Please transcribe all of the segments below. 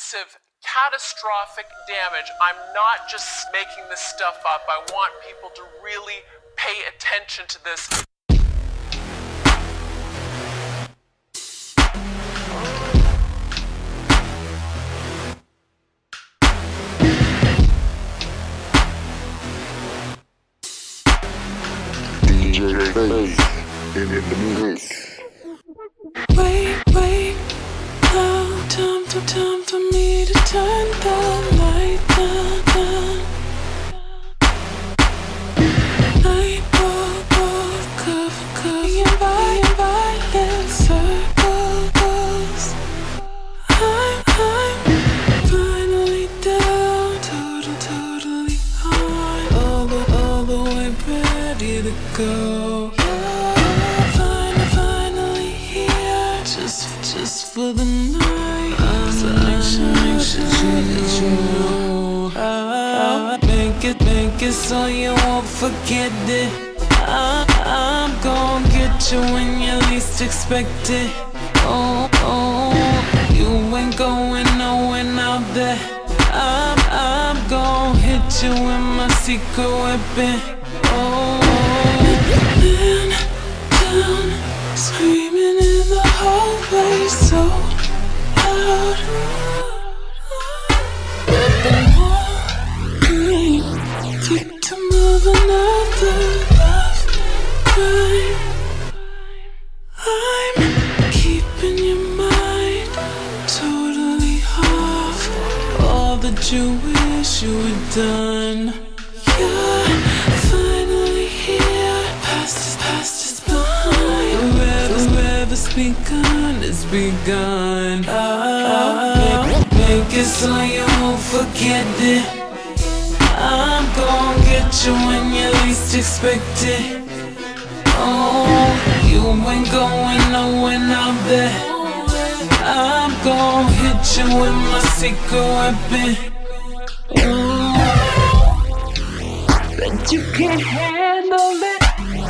massive, catastrophic damage. I'm not just making this stuff up. I want people to really pay attention to this. DJ Bass in the mix. Wait, now time for me to turn the light down. Night bulb covering violet circles. I'm finally down, totally high, all the way ready to go. Finally here, just for the night. Make it so you won't forget it. I'm gon' get you when you least expect it. Oh, you ain't going nowhere out there. I'm gon' hit you with my secret weapon. Oh, man down, screaming in the hallway so loud. Victim of another love crime. I'm keeping your mind totally off all that you wish you had done. You're finally here, past is behind. Whoever's begun is begun. Make it so you won't forget it. I'm gon' get you when you least expect it. Oh, you ain't going nowhere out there. I'm gon' hit you with my secret weapon. Bet you can't handle it.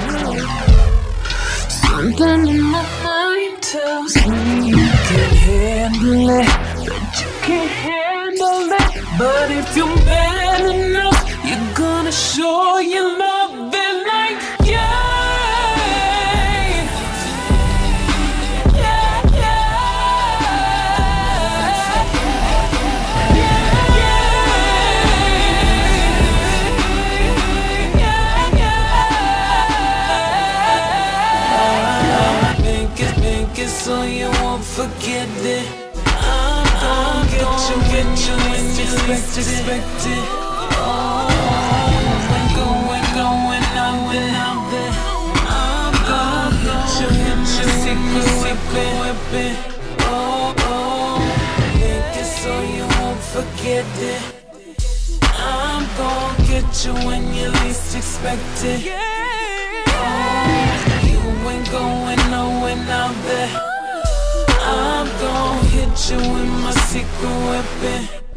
Something in my mind tells me you can't handle it. Bet you can't handle it. But if you're man enough, you're gonna show your love and like, Make it so you won't forget it. I'm gonna get you when you least expect it. Oh, going out there. I'm gonna hit you with your secret weapon. Oh, make it so you won't forget it. I'm gonna get you when you least expect it. Oh, you ain't going nowhere out there. I'm gon' hit you with my secret weapon.